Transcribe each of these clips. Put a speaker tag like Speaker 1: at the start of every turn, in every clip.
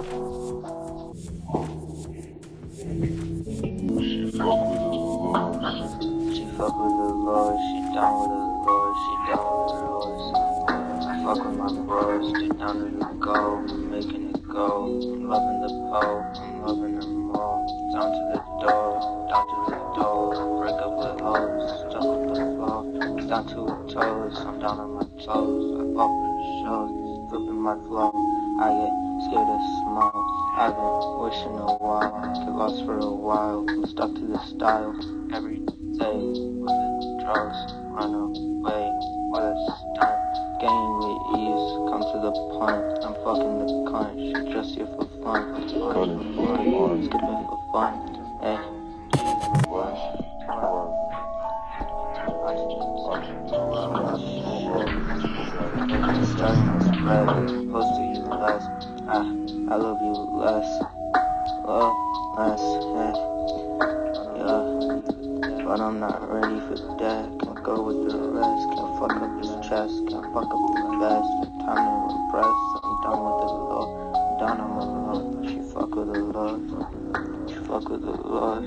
Speaker 1: She fuck with the Lord, she down with the Lord, she down with the Lord. I fuck with my bros, they down to the go, I'm making it go. I'm loving the pole, I'm loving them all. Down to the door, break up with hoes, stuck with the flow. Down to her toes, I'm down on my toes. I pop in the shows, flipping my flow. I get scared of smoke. I've been wishing a while, get lost for a while. I'm stuck to the style every day with the drugs. Run away with a stunt, game with ease. Come to the punt, I'm fucking the cunt. She just here for fun, skipping for fun. Hey. Starting to spread, close to you less. I love you less, yeah. But I'm not ready for that. Can't go with the rest. Can't fuck up his chest. Can't fuck up the best. Time to impress. I'm done with the law. I'm done on my law. She fuck with the Lord. She fuck with the Lord.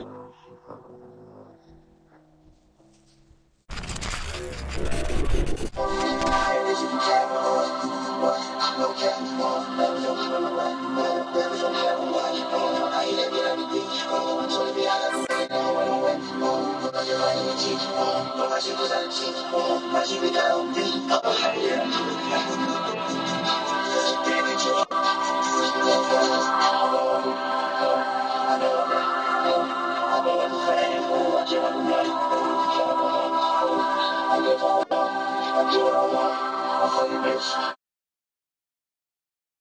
Speaker 1: I do what I want. I'll fuck you, bitch.